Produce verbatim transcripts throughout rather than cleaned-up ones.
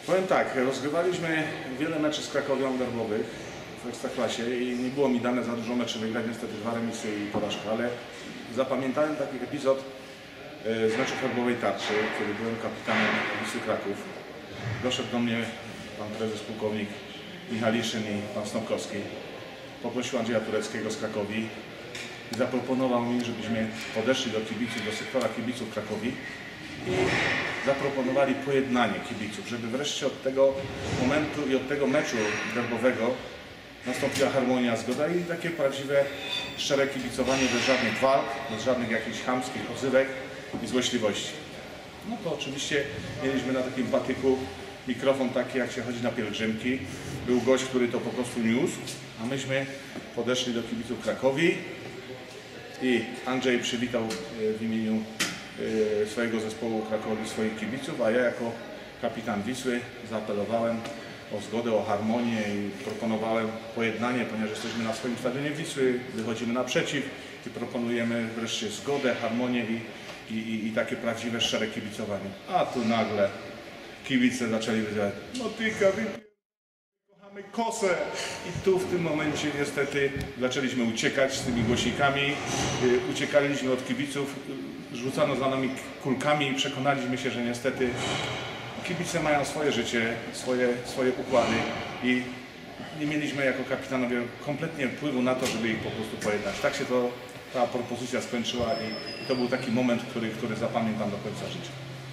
Powiem tak, rozgrywaliśmy wiele meczy z Krakowią derbowych w Ekstraklasie i nie było mi dane za dużo meczy wygrać, niestety dwa remisy i porażka, ale zapamiętałem taki epizod z meczu herbowej tarczy, kiedy byłem kapitanem Wisły Kraków. Doszedł do mnie pan prezes pułkownik Michaliszyn i pan Snopkowski. Poprosił Andrzeja Tureckiego z Krakowi i zaproponował mi, żebyśmy podeszli do kibiców, do sektora kibiców Krakowi i zaproponowali pojednanie kibiców, żeby wreszcie od tego momentu i od tego meczu derbowego nastąpiła harmonia, zgoda i takie prawdziwe, szczere kibicowanie bez żadnych walk, bez żadnych jakichś chamskich odzywek i złośliwości. No to oczywiście mieliśmy na takim patyku mikrofon taki, jak się chodzi na pielgrzymki. Był gość, który to po prostu niósł, a myśmy podeszli do kibiców Krakowi i Andrzej przywitał w imieniu swojego zespołu Krakowi swoich kibiców, a ja jako kapitan Wisły zaapelowałem o zgodę, o harmonię i proponowałem pojednanie, ponieważ jesteśmy na swoim stadionie Wisły, wychodzimy naprzeciw i proponujemy wreszcie zgodę, harmonię i, i, i takie prawdziwe, szczere kibicowanie. A tu nagle kibice zaczęli wyzywać: no tyka, wy kochamy kosę. I tu w tym momencie niestety zaczęliśmy uciekać z tymi głośnikami, uciekaliśmy od kibiców, rzucano za nami kulkami i przekonaliśmy się, że niestety kibice mają swoje życie, swoje, swoje układy i nie mieliśmy jako kapitanowie kompletnie wpływu na to, żeby ich po prostu pojednać. Tak się to, ta propozycja skończyła i to był taki moment, który, który zapamiętam do końca życia.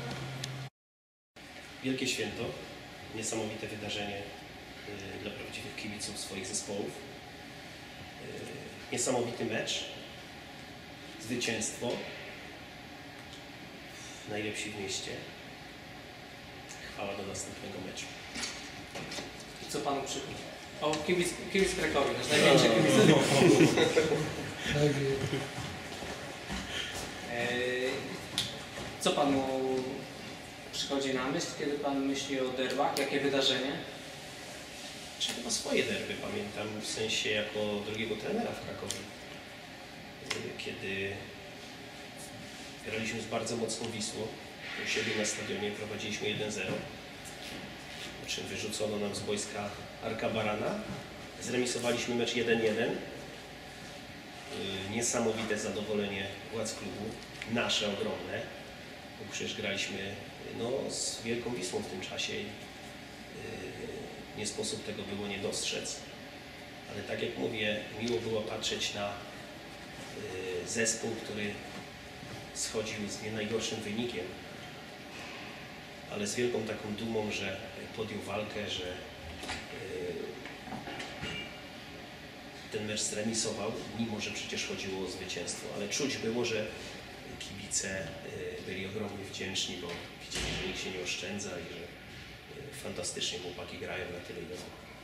Wielkie święto, niesamowite wydarzenie y, dla prawdziwych kibiców swoich zespołów. Y, niesamowity mecz, zwycięstwo, najlepsi w mieście. Chwała do następnego meczu. I co Panu przychodzi? O, kibic, kibic Krakowi, nasz największy kibic. Co Panu przychodzi na myśl, kiedy Pan myśli o derbach? Jakie wydarzenie? Czy chyba swoje derby pamiętam, w sensie jako drugiego trenera w Krakowie. Kiedy graliśmy z bardzo mocną Wisłą, u siebie na stadionie prowadziliśmy jeden zero, po czym wyrzucono nam z boiska Arka Barana. Zremisowaliśmy mecz jeden jeden. Niesamowite zadowolenie władz klubu, nasze ogromne, bo przecież graliśmy no, z Wielką Wisłą w tym czasie. Nie sposób tego było nie dostrzec. Ale tak jak mówię, miło było patrzeć na zespół, który schodził z nie najgorszym wynikiem, ale z wielką taką dumą, że podjął walkę, że ten mecz zremisował, mimo że przecież chodziło o zwycięstwo, ale czuć było, że kibice byli ogromnie wdzięczni, bo widzieli, że nikt się nie oszczędza i że fantastycznie chłopaki grają na tyle, ile mogą.